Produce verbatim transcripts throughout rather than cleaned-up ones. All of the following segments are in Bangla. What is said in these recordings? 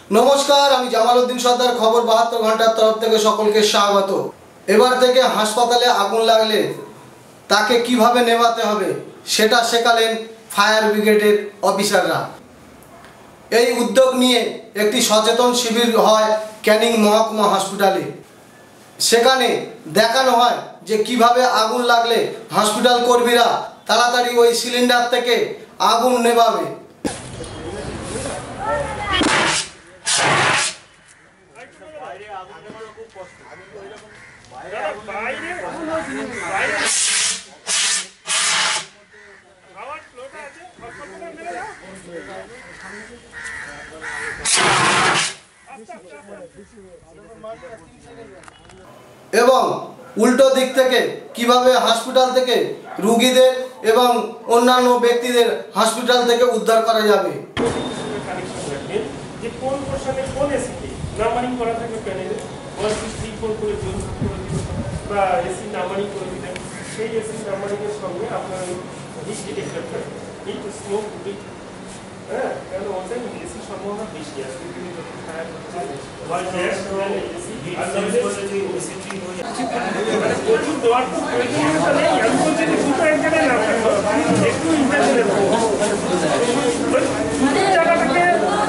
नमस्कार आमी জামাল উদ্দিন সর্দার खबर বাহাত্তর ঘন্টার तरफ থেকে সকলকে স্বাগত। এবার থেকে হাসপাতালে আগুন লাগলে তাকে কিভাবে নেভাতে হবে সেটা শেখালেন ফায়ার ব্রিগেডের অফিসাররা। এই উদ্যোগ নিয়ে একটি সচেতন শিবির হয় ক্যানিং মহকুমা হসপিটালে। সেখানে দেখানো হয় যে কিভাবে আগুন লাগলে হসপিটাল কর্মীরা তাড়াতাড়ি ওই সিলিন্ডার থেকে আগুন নেভাবে। এবং উল্টো দিক থেকে কিভাবে হসপিটাল থেকে রোগীদের এবং অন্যান্য ব্যক্তিদের হসপিটাল থেকে উদ্ধার করা যাবে। যে কোন পোরশনে কোন এসি নাম্বারিং করা থাকবে প্যানেলে এক দুই তিন চার করে জোন করে দিতে বা এসি নাম্বারিং করে দিতে সেই এসি নাম্বারিং এর সঙ্গে আপনার হিট ডিটেক্টর থাকবে হিট স্মোক হিট হ্যাঁ কারণ ওটাই এসি সম্ভাবনা বেশি আছে কিন্তু যখন ফায়ার হচ্ছে ওয়াল গ্যাস এসি আর সার্ভিস করতে যে এসি ঠিক হয়ে যাচ্ছে প্রচুর দেওয়ার তো প্রয়োজনীয়তা নেই আমি বলছি যে দুটো এখানে না একটু ইন্টারনেট জায়গাটাকে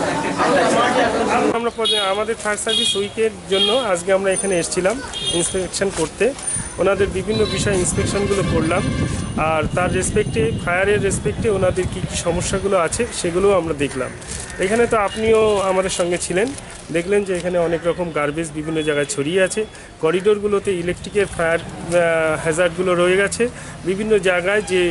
আমরা আমাদের ফায়ার সার্ভিস উইকের জন্য আজকে আমরা এখানে এসেছিলাম ইন্সপেকশন করতে। ওনাদের বিভিন্ন বিষয় ইন্সপেকশনগুলো করলাম আর তার রেসপেক্টে ফায়ারের রেসপেক্টে ওনাদের কী কী সমস্যাগুলো আছে সেগুলোও আমরা দেখলাম। এখানে তো আপনিও আমাদের সঙ্গে ছিলেন, দেখলেন যে এখানে অনেক রকম গার্বেজ বিভিন্ন জায়গায় ছড়িয়ে আছে। করিডোরগুলোতে ইলেকট্রিকের ফায়ার হ্যাজার্ডগুলো রয়ে গেছে। বিভিন্ন জায়গায় যে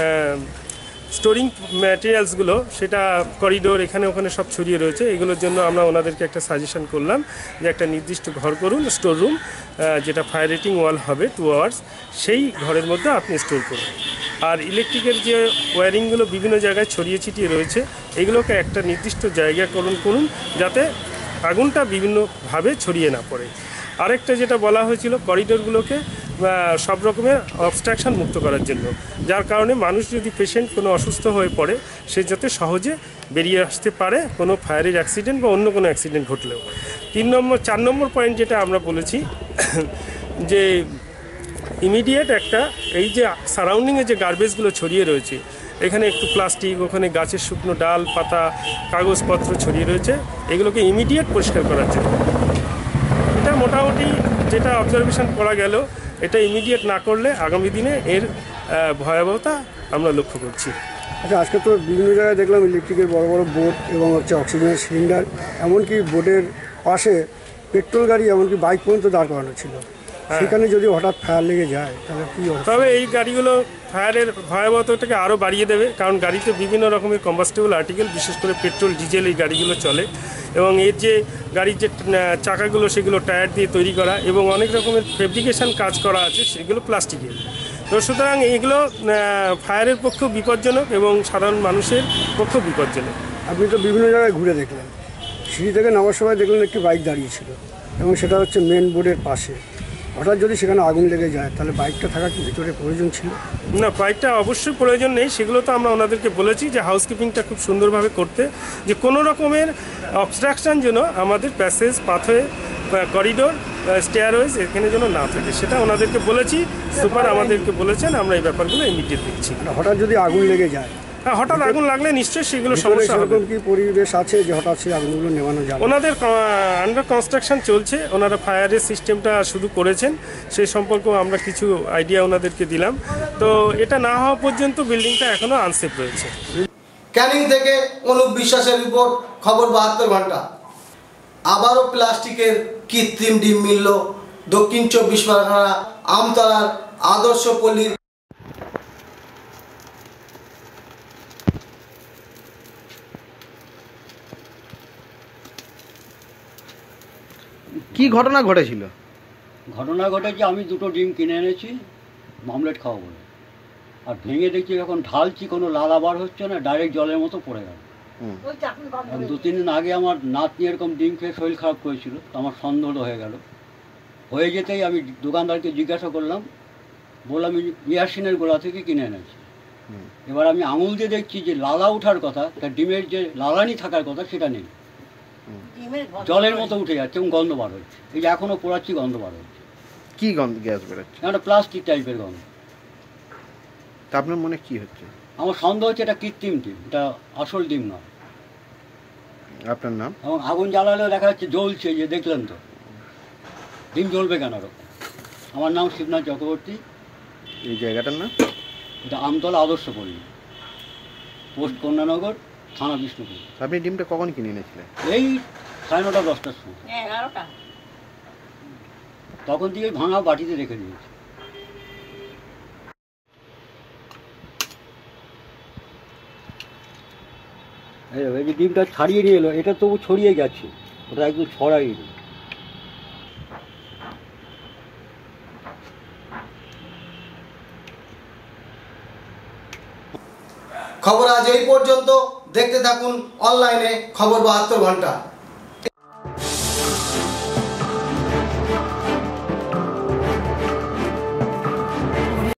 স্টোরিং ম্যাটেরিয়ালসগুলো সেটা করিডোর এখানে ওখানে সব ছড়িয়ে রয়েছে। এগুলোর জন্য আমরা ওনাদেরকে একটা সাজেশন করলাম যে একটা নির্দিষ্ট ঘর করুন, স্টোর রুম, যেটা ফায়ার রেটিং ওয়াল হবে টু আওয়ার্স, সেই ঘরের মধ্যে আপনি স্টোর করুন। আর ইলেকট্রিকের যে ওয়্যারিংগুলো বিভিন্ন জায়গায় ছড়িয়ে ছিটিয়ে রয়েছে এগুলোকে একটা নির্দিষ্ট জায়গাকরণ করুন যাতে আগুনটা বিভিন্নভাবে ছড়িয়ে না পড়ে। আরেকটা যেটা বলা হয়েছিল করিডোরগুলোকে সব রকমের অবস্ট্রাকশন মুক্ত করার জন্য, যার কারণে মানুষ যদি পেশেন্ট কোনো অসুস্থ হয়ে পড়ে সে যাতে সহজে বেরিয়ে আসতে পারে কোনো ফায়ারের অ্যাক্সিডেন্ট বা অন্য কোনো অ্যাক্সিডেন্ট ঘটলেও। তিন নম্বর চার নম্বর পয়েন্ট যেটা আমরা বলেছি যে ইমিডিয়েট একটা এই যে সারাউন্ডিংয়ে যে গার্বেজগুলো ছড়িয়ে রয়েছে, এখানে একটু প্লাস্টিক, ওখানে গাছের শুকনো ডাল পাতা কাগজপত্র ছড়িয়ে রয়েছে, এগুলোকে ইমিডিয়েট পরিষ্কার করার জন্য। এটা মোটামুটি যেটা অবজারভেশন করা গেল, এটা ইমিডিয়েট না করলে আগামী দিনে এর ভয়াবহতা আমরা লক্ষ্য করছি। আচ্ছা, আজকে তো বিভিন্ন জায়গায় দেখলাম ইলেকট্রিকের বড় বড় বোট এবং হচ্ছে অক্সিজেনের সিলিন্ডার, এমনকি বোটের পাশে পেট্রোল গাড়ি এমনকি বাইক পর্যন্ত দাঁড় করানো ছিল। সেখানে যদি হঠাৎ ফায়ার লেগে যায় তাহলে কী হবে? তবে এই গাড়িগুলো ফায়ারের ভয়াবহতাটাকে আরও বাড়িয়ে দেবে, কারণ গাড়িতে বিভিন্ন রকমের কম্বাস্টেবল আর্টিকেল বিশেষ করে পেট্রোল ডিজেল এই গাড়িগুলো চলে এবং এর যে গাড়ির যে চাকাগুলো সেগুলো টায়ার দিয়ে তৈরি করা এবং অনেক রকমের ফেব্রিকেশন কাজ করা আছে সেগুলো প্লাস্টিকের। তো সুতরাং এইগুলো ফায়ারের পক্ষেও বিপজ্জনক এবং সাধারণ মানুষের পক্ষেও বিপজ্জনক। আপনি তো বিভিন্ন জায়গায় ঘুরে দেখলেন, সিঁড়ি থেকে নামার সময় দেখলেন একটি বাইক দাঁড়িয়ে ছিল এবং সেটা হচ্ছে মেন বোর্ডের পাশে। হঠাৎ যদি সেখানে আগুন লেগে যায় তাহলে বাইকটা থাকা কি ভিতরে প্রয়োজন ছিল? না, বাইকটা অবশ্যই প্রয়োজন নেই। সেগুলো তো আমরা ওনাদেরকে বলেছি যে হাউসকিপিংটা খুব সুন্দরভাবে করতে, যে কোনো রকমের অবস্ট্রাকশান যেন আমাদের প্যাসেজ পাথওয়ে করিডোর স্টেয়ারওয়েজ এখানে যেন না থাকে সেটা ওনাদেরকে বলেছি। সুপার আমাদেরকে বলেছেন, আমরা এই ব্যাপারগুলো ইমিডিয়েট দেখছি। হঠাৎ যদি আগুন লেগে যায়, হ্যাঁ হঠাৎ আগুন লাগলে নিশ্চয়ই সেগুলো সমস্যা হবে। কি পরিবেশ আছে যে হঠাৎ সেই আগুনগুলো নেভানো যাবে? ওনাদের আন্ডার কনস্ট্রাকশন চলছে, ওনারা ফায়ারের সিস্টেমটা শুরু করেছেন, সেই সম্পর্কেও আমরা কিছু আইডিয়া ওনাদেরকে দিলাম। তো এটা না হওয়া পর্যন্ত বিল্ডিংটা এখনও আনসেফ রয়েছে। ক্যানিং থেকে অনুপ বিশ্বাসের রিপোর্ট, খবর বাহাত্তর ঘন্টা। আবারও প্লাস্টিকের কৃত্রিম ডিম মিলল দক্ষিণ চব্বিশ পরগনা আমতলার আদর্শ পল্লীর। কি ঘটনা ঘটেছিল? ঘটনা ঘটেছে আমি দুটো ডিম কিনে এনেছি অমলেট খাওয়া বলে, আর ভেঙে দেখছি যখন ঢালছি কোনো লাল আবার হচ্ছে না, ডাইরেক্ট জলের মতো পড়ে গেল। দু তিন দিন আগে আমার নাতনি এরকম ডিম খেয়ে শরীর খারাপ করেছিল, তো আমার সন্দেহ হয়ে গেল। হয়ে যেতেই আমি দোকানদারকে জিজ্ঞাসা করলাম, বললাম আমি ইয়াসিনের গোলা থেকে কিনে এনেছি। এবার আমি আঙুল দিয়ে দেখছি যে লালা ওঠার কথা, তার ডিমের যে লালানি থাকার কথা সেটা নেই। জলের মতো উঠে যাচ্ছে এবং গন্ধ বার হচ্ছে। এই যে এখনও পোড়াচ্ছি, গন্ধ বার হচ্ছে। কি গন্ধ গ্যাস বেরোচ্ছে? একটা প্লাস্টিক টাইপের গন্ধ। তা আপনার মনে কি হচ্ছে? আমার সন্দেহ হচ্ছে এটা কৃত্রিম ডিম, এটা আসল ডিম নয়। আপনার নাম? এবং আগুন জ্বালালেও দেখা যাচ্ছে জ্বলছে, যে দেখলেন তো, ডিম জ্বলবে কেন এরকম? আমার নাম শিবনাথ চক্রবর্তী। এই জায়গাটার নাম? এটা আমতলা আদর্শ পল্লী, পোস্ট কন্যানগর, থানা বিষ্ণুপুর। আপনি ডিমটা কখন কিনে এনেছিলেন? এই সাড়ে নটা দশটার সময়। এগারোটা তখন থেকে ভাঙা বাটিতে রেখে দিয়েছি। এই এই যে ডিমটা ছাড়িয়ে নিয়ে এলো, এটা তবু ছড়িয়ে গেছে, ওটা একদম ছড়াই এলো। খবর আজ এই পর্যন্ত। দেখতে থাকুন অনলাইনে খবর বাহাত্তর ঘন্টা।